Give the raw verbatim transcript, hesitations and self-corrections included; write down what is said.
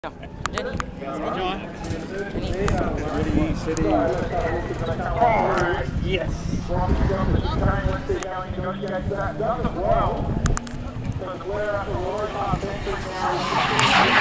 Jenny. John. Jenny. City, City. Yes. Well, so Blair after Lord Top entry now.